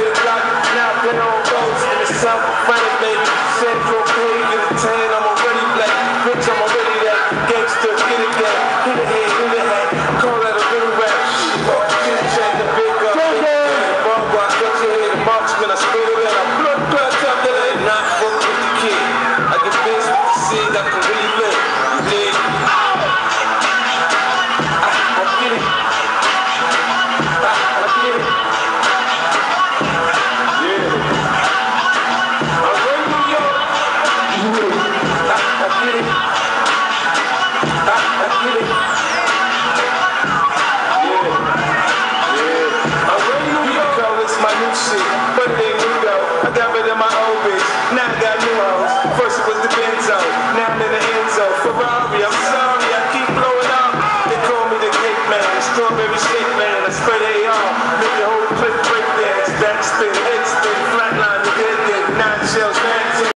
play the block, now play on ghosts in the south of France, baby. Central Pay, get a 10, I'm already black. Bitch, I'm already that gangster, get it that. Hit the head, hit the hat, call that a real rap. Get a check, the big up, bump, I cut your head, the marksman, I spit it in, I blood clots up that I not fuck with the kid. I get busy with the seed, I can really live. You dig? I get it. I get it. But they knew though, I got rid of my old bitch, now I got new hoes. First it was the Benzo, now I'm in the Enzo. Ferrari, I'm sorry, I keep blowing up. They call me the cake man, the strawberry shake man. I spray they all, make the whole clip break dance. Backspin, head spin, flatline, the dead, 9 shells, man.